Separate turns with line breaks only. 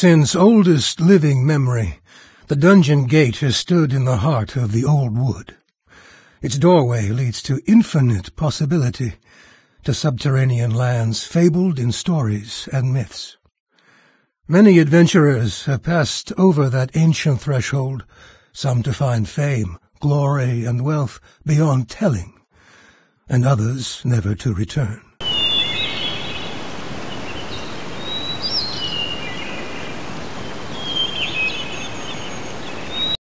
Since oldest living memory, the dungeon gate has stood in the heart of the old wood. Its doorway leads to infinite possibility, to subterranean lands fabled in stories and myths. Many adventurers have passed over that ancient threshold, some to find fame, glory, and wealth beyond telling, and others never to return.